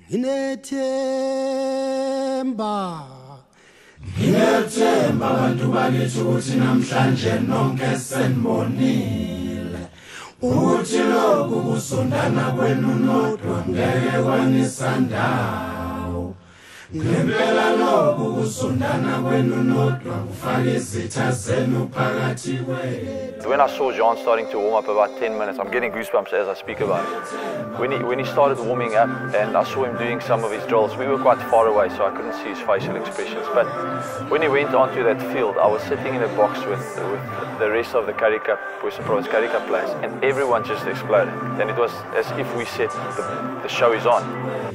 Nginethemba abantu bakithi ukuthi namhlanje nonke senibonile ukuthi lokhu kusondana kwenu nodwa ngeke kwanisandawo ngempela lokhu kusondana kwenu nodwa kufaka izitha zenu phakathi kwenu. When I saw Jean starting to warm up about 10 minutes, I'm getting goosebumps as I speak about it. When he started warming up and I saw him doing some of his drills, we were quite far away so I couldn't see his facial expressions. But when he went onto that field, I was sitting in a box with the rest of the Currie Cup, Western Province Currie Cup players, and everyone just exploded. And it was as if we said, the show is on.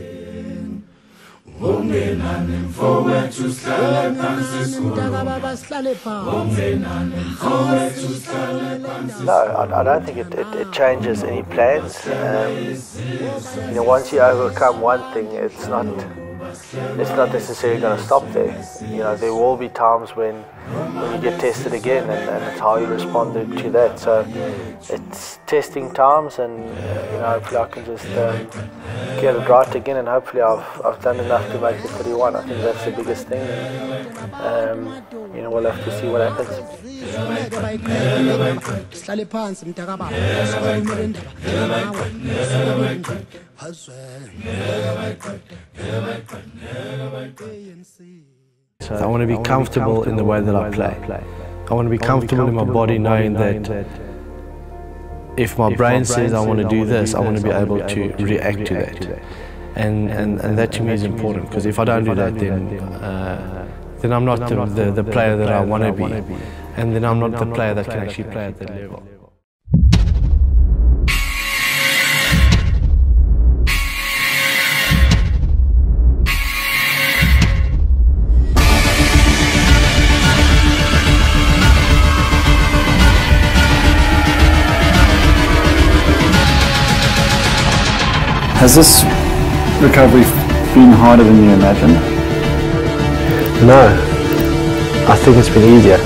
No, I don't think it changes any plans. You know, once you overcome one thing, it's not necessarily going to stop there. You know, there will be times when you get tested again, and it's how you respond to that. So it's testing times, and you know, hopefully I can just get it right again, and hopefully I've done enough to make it 31. I think that's the biggest thing. And, you know, we'll have to see what happens. So I want to be comfortable in the way that I play. I want to be comfortable in my body, knowing that if my brain says I want to do this, I want to be able to react to that. And that to me is important, because if I don't do that, then I'm not the player that I want to be, and then I'm not the player that can actually play at that level. Has this recovery been harder than you imagined? No, I think it's been easier.